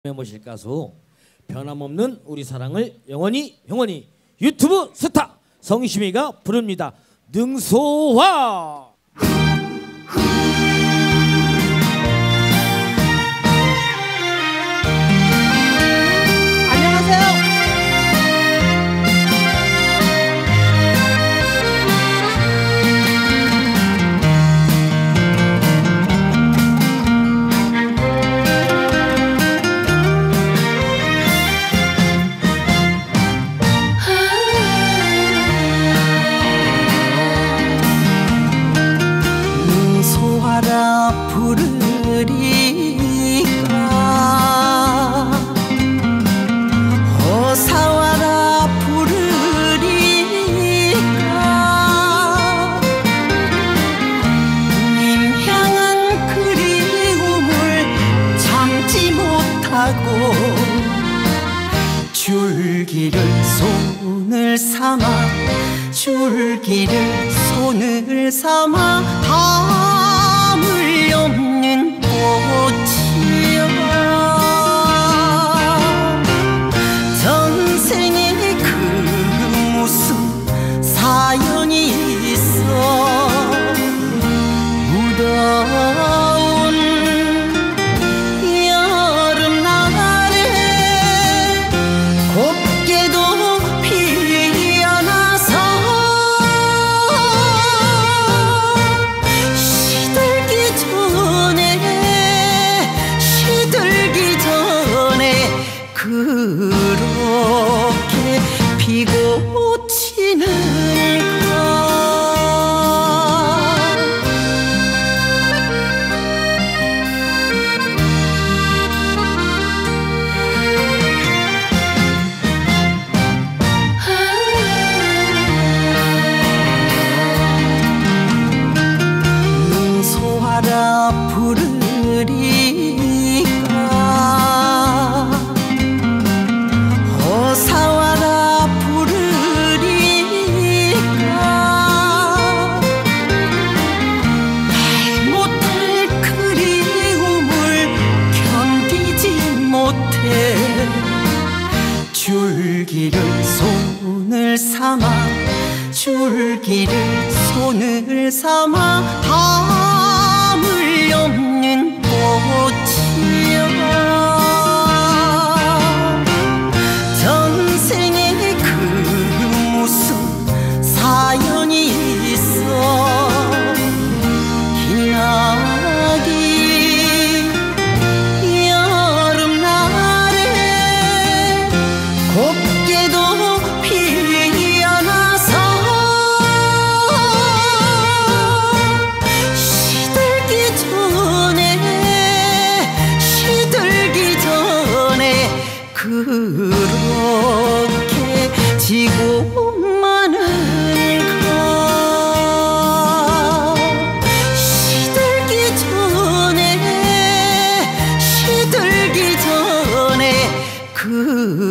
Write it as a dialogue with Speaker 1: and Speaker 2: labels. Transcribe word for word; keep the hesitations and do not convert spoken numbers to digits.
Speaker 1: 모실 가수 변함없는 우리 사랑을 영원히 영원히 유튜브 스타 성심이가 부릅니다. 능소화.
Speaker 2: 부르리까 어사와라 부르리까 님 향한 그리움을 참지 못하고 줄기를 손을 삼아 줄기를 손을 삼아 담을 없는 꽃이여 전생에 그 무슨 사연이 있어 무더운 여름날에 곱게도 피어나서 시들기 전에 시들기 전에 그렇게 피고 치는가. 능소화라 부르리까 어사와라 부르리까 날 못할 그리움을 견디지 못해 줄기를 손을 삼아 줄기를 손을 삼아 담을 없는 꽃이여 전생에 그 무슨 사연이 있어 기나기 여름날에 곱게도 피어나서 시들기 전에 시들기 전에 그렇게 지고 마는가. 시들기 전에 시들기 전에 그